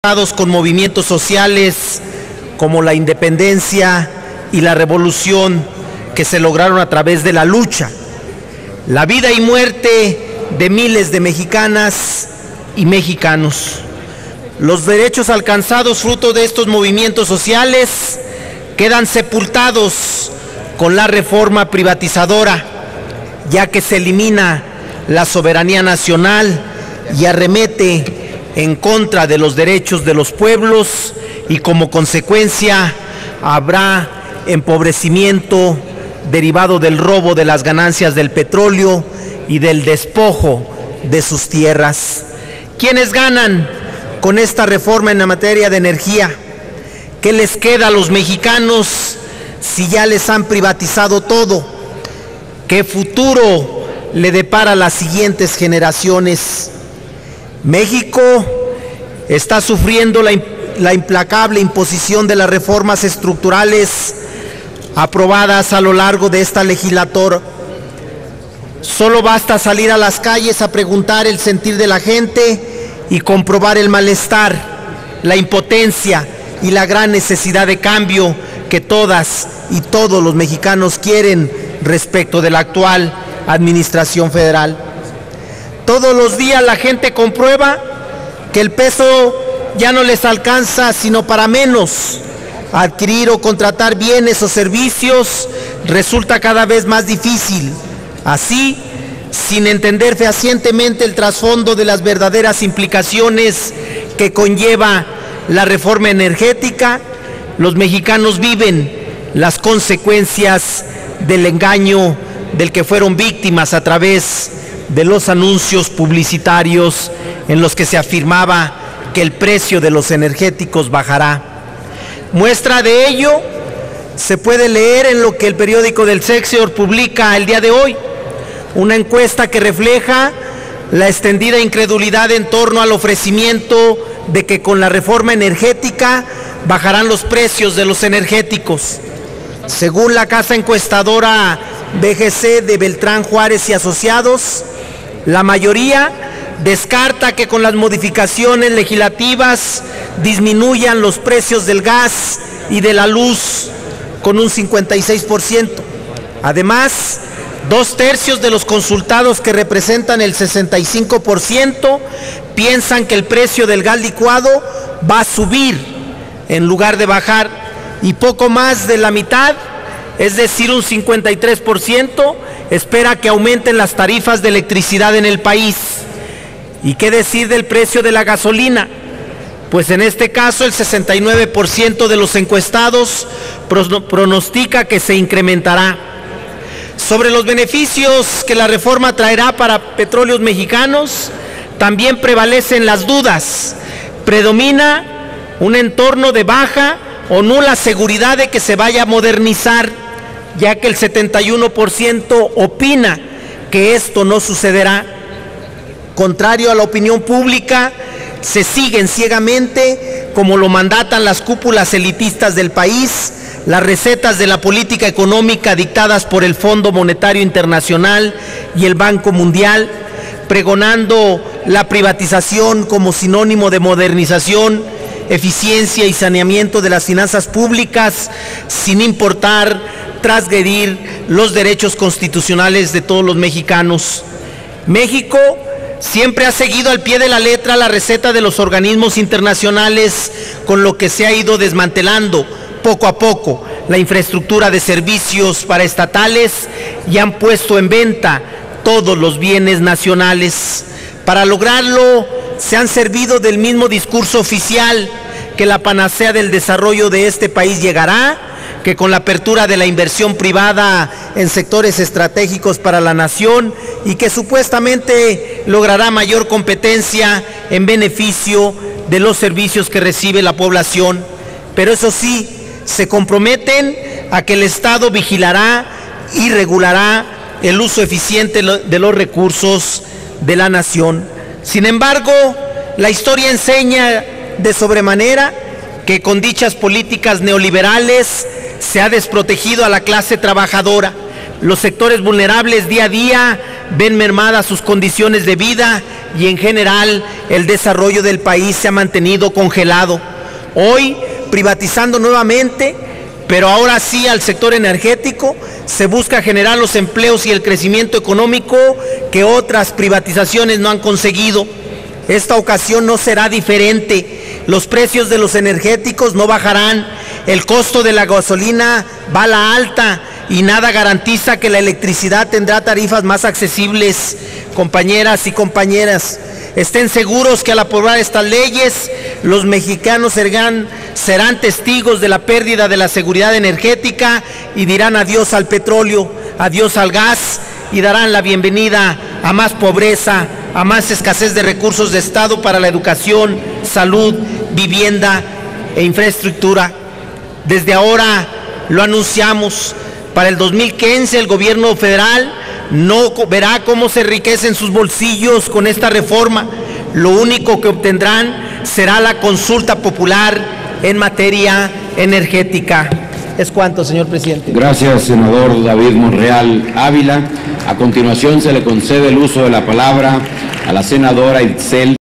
con movimientos sociales como la independencia y la revolución que se lograron a través de la lucha, la vida y muerte de miles de mexicanas y mexicanos. Los derechos alcanzados fruto de estos movimientos sociales quedan sepultados con la reforma privatizadora, ya que se elimina la soberanía nacional y arremete en contra de los derechos de los pueblos, y como consecuencia habrá empobrecimiento derivado del robo de las ganancias del petróleo y del despojo de sus tierras. ¿Quiénes ganan con esta reforma en la materia de energía? ¿Qué les queda a los mexicanos si ya les han privatizado todo? ¿Qué futuro le depara a las siguientes generaciones? México está sufriendo la implacable imposición de las reformas estructurales aprobadas a lo largo de esta legislatura. Solo basta salir a las calles a preguntar el sentir de la gente y comprobar el malestar, la impotencia y la gran necesidad de cambio que todas y todos los mexicanos quieren respecto de la actual administración federal. Todos los días la gente comprueba que el peso ya no les alcanza sino para menos. Adquirir o contratar bienes o servicios resulta cada vez más difícil. Así, sin entender fehacientemente el trasfondo de las verdaderas implicaciones que conlleva la reforma energética, los mexicanos viven las consecuencias del engaño del que fueron víctimas a través de los anuncios publicitarios en los que se afirmaba que el precio de los energéticos bajará. Muestra de ello se puede leer en lo que el periódico del Excelsior publica el día de hoy, una encuesta que refleja la extendida incredulidad en torno al ofrecimiento de que con la reforma energética bajarán los precios de los energéticos. Según la casa encuestadora BGC de Beltrán Juárez y Asociados, la mayoría descarta que con las modificaciones legislativas disminuyan los precios del gas y de la luz con un 56%. Además, 2/3 de los consultados, que representan el 65%, piensan que el precio del gas licuado va a subir en lugar de bajar, y poco más de la mitad, es decir, un 53%, espera que aumenten las tarifas de electricidad en el país. ¿Y qué decir del precio de la gasolina? Pues en este caso el 69% de los encuestados pronostica que se incrementará. Sobre los beneficios que la reforma traerá para Petróleos Mexicanos, también prevalecen las dudas. Predomina un entorno de baja o nula seguridad de que se vaya a modernizar, ya que el 71% opina que esto no sucederá. Contrario a la opinión pública, se siguen ciegamente, como lo mandatan las cúpulas elitistas del país, las recetas de la política económica dictadas por el Fondo Monetario Internacional y el Banco Mundial, pregonando la privatización como sinónimo de modernización, eficiencia y saneamiento de las finanzas públicas, sin importar transgredir los derechos constitucionales de todos los mexicanos. México siempre ha seguido al pie de la letra la receta de los organismos internacionales, con lo que se ha ido desmantelando poco a poco la infraestructura de servicios paraestatales y han puesto en venta todos los bienes nacionales. Para lograrlo, se han servido del mismo discurso oficial, que la panacea del desarrollo de este país llegará, que con la apertura de la inversión privada en sectores estratégicos para la nación, y que supuestamente logrará mayor competencia en beneficio de los servicios que recibe la población. Pero eso sí, se comprometen a que el Estado vigilará y regulará el uso eficiente de los recursos de la nación. Sin embargo, la historia enseña de sobremanera que con dichas políticas neoliberales se ha desprotegido a la clase trabajadora, Los sectores vulnerables día a día ven mermadas sus condiciones de vida y en general el desarrollo del país se ha mantenido congelado. Hoy, privatizando nuevamente, pero ahora sí al sector energético, se busca generar los empleos y el crecimiento económico que otras privatizaciones no han conseguido. Esta ocasión no será diferente. Los precios de los energéticos no bajarán, el costo de la gasolina va a la alta y nada garantiza que la electricidad tendrá tarifas más accesibles. Compañeras y compañeras, estén seguros que al aprobar estas leyes, los mexicanos serán testigos de la pérdida de la seguridad energética y dirán adiós al petróleo, adiós al gas y darán la bienvenida a más pobreza, a más escasez de recursos de Estado para la educación, salud, vivienda e infraestructura. Desde ahora lo anunciamos, para el 2015 el gobierno federal no verá cómo se enriquecen sus bolsillos con esta reforma. Lo único que obtendrán será la consulta popular en materia energética. Es cuanto, señor presidente. Gracias, senador David Monreal Ávila. A continuación se le concede el uso de la palabra a la senadora Itzel